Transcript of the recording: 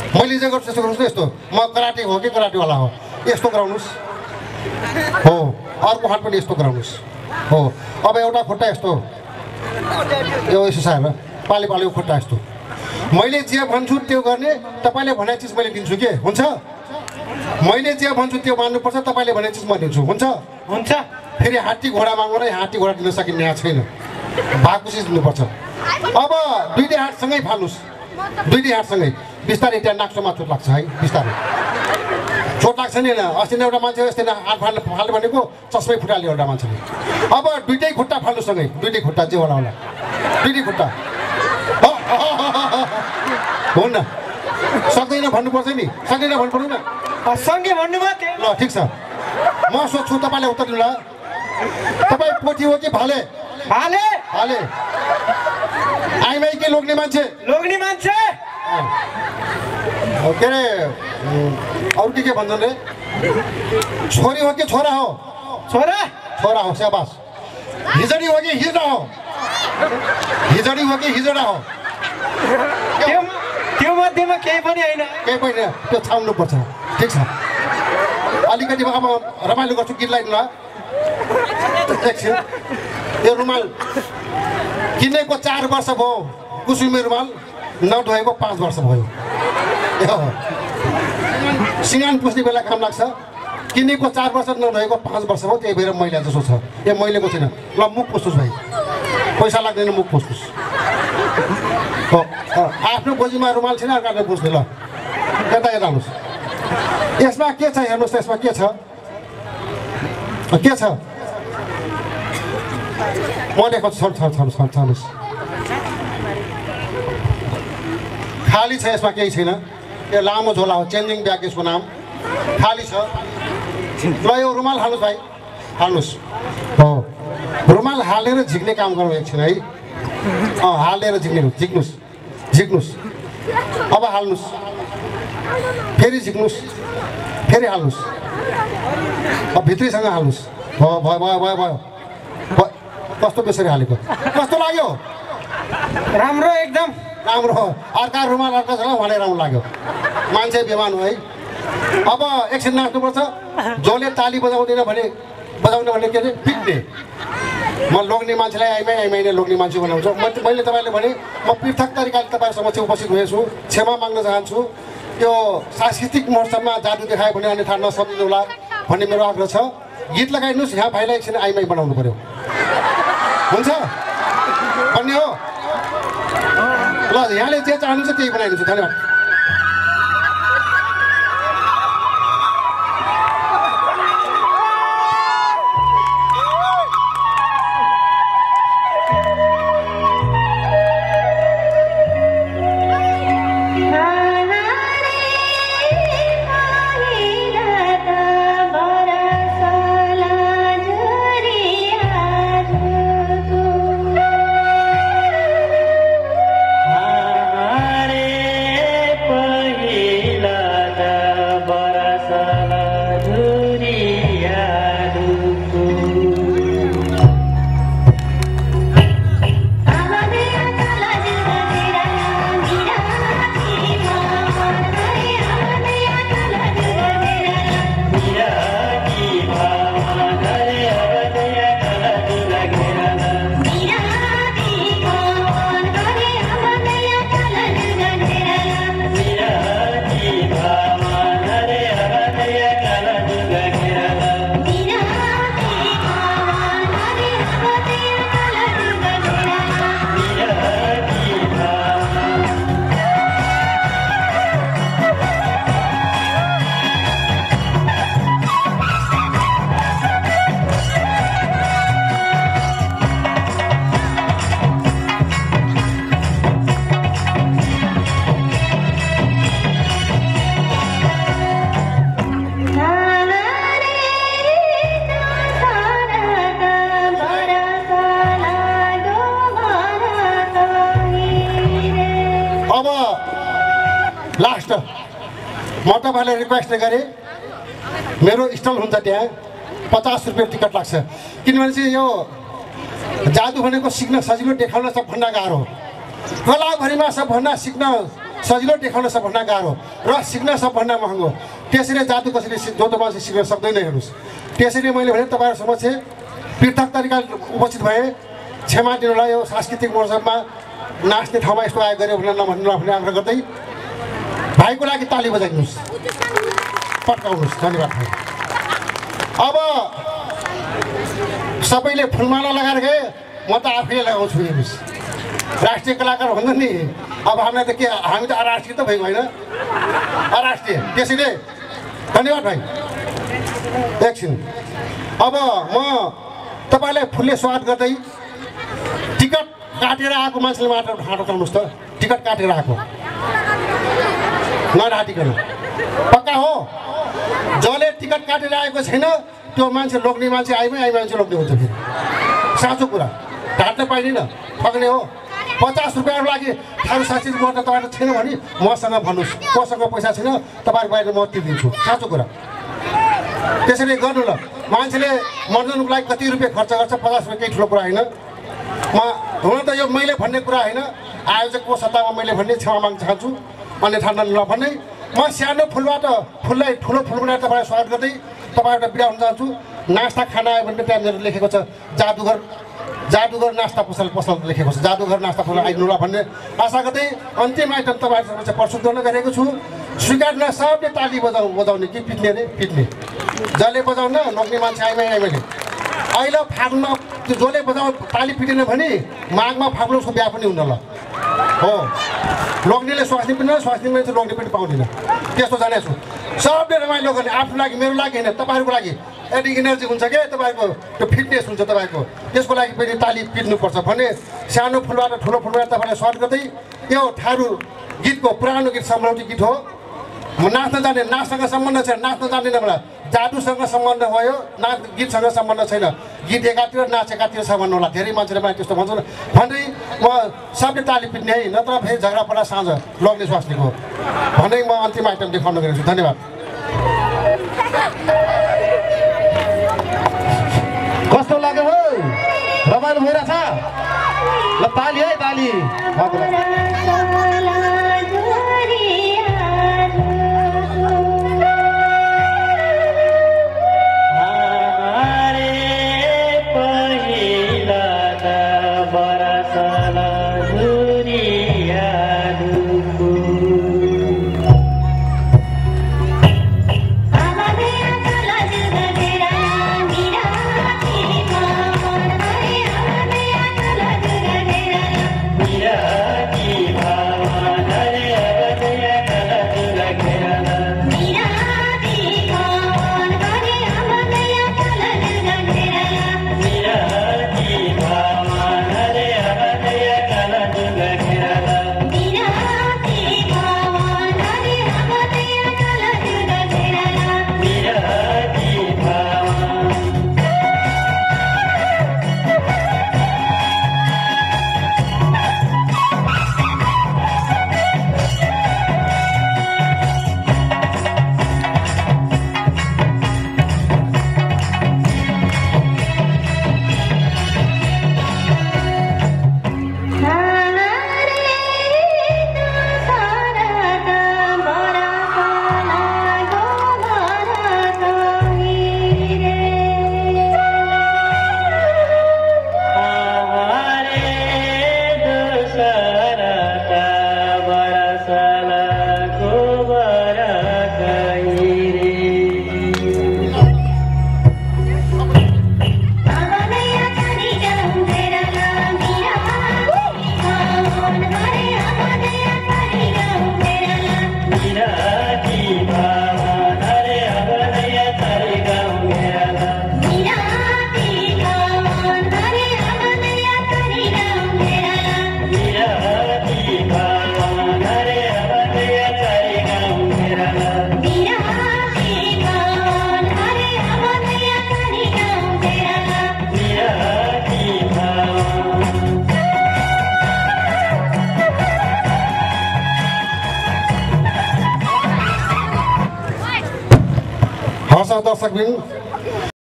मैले जे गर्छु त्यस्तो गर्नुहोस् न यस्तो म कराटे हो कि कराटेवाला हो यस्तो गराउनुहोस् हो अर्को हात पनि यस्तो गराउनुहोस् हो अब एउटा खुट्टा यस्तो यो यसो साहेब पाले पालेको खुट्टा यस्तो मैले जे भन्छु त्यो गर्ने तपाईँले भने चिज मैले दिन्छु के हुन्छ मैले जे भन्छु त्यो मान्नुपर्छ तपाईँले भने चिज म दिन्छु हुन्छ हुन्छ फेरि हात्ती घोडा मागेर हात्ती घोडा दिन सकिने यहाँ छैन भएको चिज दिनुपर्छ अब दुईटै हातसँगै फाल्नुहोस् दुईटै हातसँगै बिस्तारै त्यहाँ नाक्सोमा चोट लाग्छ है बिस्तारै चोट लाग्छ नि होइन अस्ति नै एउटा मान्छे यस्तै हात फाल्यो भनेको चस्मै फुटाल्यो एउटा मान्छेले अब दुईटै खुट्टा फाल्नुसँगै दुईटै खुट्टा जे होला होला दुईटै खुट्टा हुन्न सक्दैन भन्नुपर्छ नि सक्दैन भन्नु पर्दैन सँगै भन्नुभयो त्यो ल ठिक छ म सोध्छु तपाईँले उत्तर दिनु ल तपाईँ पोथी हो कि भाले भाले भाले आइमाई के लोग्ने मान्छे लोग्ने मान्छे के अरे अरू के भन्छन् रे छोरी हो कि छोरा हो छोरा छोरा हो स्याबास हिजडी हो कि हिजडा हो हिजडी हो कि हिजडा हो त्यो मध्येमा केही पनि होइन केही पनि त्यो छाउनुपर्छ ठिक छ अलिकति अब रमाइलो गर्छु गीत लगाइदिनु ल एकछिन यो रुमाल किनेको 4 वर्ष भयो कुसुमे रुमाल नधोएको 5 वर्ष भयो सिँगान पुस्ने बेला काम लाग्छ किनेको 4 वर्ष नधोएको 5 वर्ष भयो त्यही भएर मैला जस्तो छ ए मैलेको छैन ल मुख पुस्नुहोस् भाइ पैसा लाग्दैन मुख पुस्नुहोस् आफ्नो गोजीमा रुमाल छैन अर्काले पुस्ने ल यता यता आउनुहोस् यसमा के छ हेर्नुहोस् त यसमा के छ म देखाउँछु छाड्नुहोस् खाली छ यसमा केही छैन यो लामो झोला हो चेन्जिङ ब्याग यसको नाम खाली छ ल यो रुमाल हाल्नुहोस् भाइ हाल्नुहोस् हो रुमाल हालेर झिक्ने काम गरौँ एकछिन है हालेर झिक्नुहोस् अब हाल्नुहोस् फेरि झिक्नुहोस् फेरि हाल्नुहोस् अब भित्रीसँग हाल्नुहोस् भयो कस्तो बेसरी हालेको कस्तो लाग्यो राम्रो एकदम राम्रो अर्का रुमाल अर्का छ भने राम्रो लाग्यो मान्छे बेमान हो है अब एकछिन नाच्नुपर्छ जसले ताली बजाउने भने के अरे पिट्ने म लोग्ने मान्छेलाई आइमाई नै लोग्ने मान्छे बनाउँछु मैले तपाईँले भने म पृथक तरिकाले तपाईँ समक्ष उपस्थित हुनेछु क्षमा माग्न चाहन्छु यो सांस्कृतिक महोत्सवमा जादु देखायो भने अन्यथा नसम्झिनु होला भन्ने मेरो आग्रह छ गीत लगाइदिनुहोस् यहाँ भाइलाई एकछिन आइमाई बनाउनु पर्यो हुन्छ भन्ने हो ल यहाँले जे चाहनुहुन्छ त्यही बनाइदिन्छु धन्यवाद म तपाईँलाई रिक्वेस्ट गरेँ मेरो स्टल हुन्छ त्यहाँ 50 रुपियाँ टिकट लाग्छ किनभने चाहिँ यो जादु भनेको सिक्न सजिलो देखाउन सबभन्दा गाह्रो कलाभरिमा सबभन्दा सिक्न सजिलो देखाउन सबभन्दा गाह्रो र सिक्न सबभन्दा महँगो। त्यसरी जादु कसरी जो त मान्छे सिक्न सक्दैन हेर्नुहोस्। त्यसरी मैले भने तपाईँहरू समक्ष पृथक तरिकाले उपस्थित भए क्षमा दिनुलाई यो सांस्कृतिक महोत्सवमा नाच्ने ठाउँमा यस्तो आयो गऱ्यो भनेर नभन्नु भन्ने आग्रह गर्दै भाइको लागि ताली बजाइदिनुहोस्, पट्काउनुहोस्। धन्यवाद भाइ। अब सबैले फुलमाला लगाएर गए, म त आफैले लगाउँछु। हेर्नुहोस्, राष्ट्रिय कलाकार भन्दा नि अब हामीलाई त के, हामी त अराष्ट्रिय त भयौँ होइन, अराष्ट्रिय। त्यसैले धन्यवाद भाइ। एकछिन अब म तपाईँलाई फुलले स्वागत गर्दै टिकट काटेर आएको मान्छेले मात्र हात उठाउनुहोस् त। टिकट काटेर आएको नढाटिकन, पक्का हो? जसले टिकट काटेर आएको छैन त्यो मान्छे लोग्ने मान्छे आइ मान्छे लोग्ने हुन्छ। फेरि साँचो कुरा, ढाट्न पाइँदैन, ठग्ने हो। 50 रुपियाँको लागि थारू साँच्ची गर्न तपाईँहरू छैन भने मसँग भन्नुहोस्, कोसँग पैसा छैन तपाईँहरूको बाहिर म तिर्दिन्छु। साँचो कुरा। त्यसरी गर्नु ल। मान्छेले मनोरञ्जनको लागि कति रुपियाँ खर्च गर्छ, 50 रुपियाँ केही ठुलो कुरा होइन। हुन त यो मैले भन्ने कुरा होइन, आयोजकको सत्तामा मैले भन्ने क्षमा माग्न चाहन्छु, अन्यथा नभन्ने। म सानो फुलबाट फुललाई ठुलो फुल बनाएर तपाईँलाई स्वागत गर्दै तपाईँबाट बिदा हुन चाहन्छु। नास्ता खाना आयो भने त्यहाँ मेरो लेखेको छ जादुगर नास्ता पसल लेखेको छ। जादुगर नास्ता पसल आइदिनु होला भन्ने आशा गर्दै अन्तिम आइटम तपाईँहरूसँग चाहिँ प्रस्तुत गर्न गरेको छु। स्वीकार न सबले ताली बजाउने कि पिट्ने अरे पिट्ने, जसले बजाउन लोग्ने मान्छे आइमाइले। अहिले फागुनमा जसले ताली पिटेन भने माघमा फागुनको बिहा पनि हुन्न ल हो। लोग्नेले स्वास्नी पनि स्वास्नी मान्छे लोग्ने पनि पाउँदैन। त्यस्तो जानेको छु। सबले रमाइलो गर्ने, आफ्नो लागि मेरो लागि होइन, तपाईँहरूको लागि। यदि इनर्जी हुन्छ क्या तपाईँको, त्यो फिटनेस हुन्छ तपाईँको, त्यसको लागि पनि ताली पिट्नुपर्छ भने सानो फुलबाट ठुलो फुलबाट तपाईँलाई स्वागत गर्दै यो थारू गीतको पुरानो गीत सम्झौती गीत हो। म नाच्न जाने, नाचसँग सम्बन्ध छैन, नाच्न जान्दिनँ मलाई। जादुसँग सम्बन्ध भयो, नाच गीतसँग सम्बन्ध छैन। गीत एकातिर नाच एकातिर सम्बन्ध होला। धेरै मान्छेले मलाई त्यस्तो भन्छन् भन्दै म सबले ताली पिट्ने है, नत्र फेरि झगडा पर्दा साँझ लोग्ने स्वास्नीको भन्दै म अन्तिम आइटम देखाउन गएको छु। धन्यवाद। कस्तो लाग्यो हो? रमाइलो भइरहेछ ल। ताली है ताली। दर्शकबिन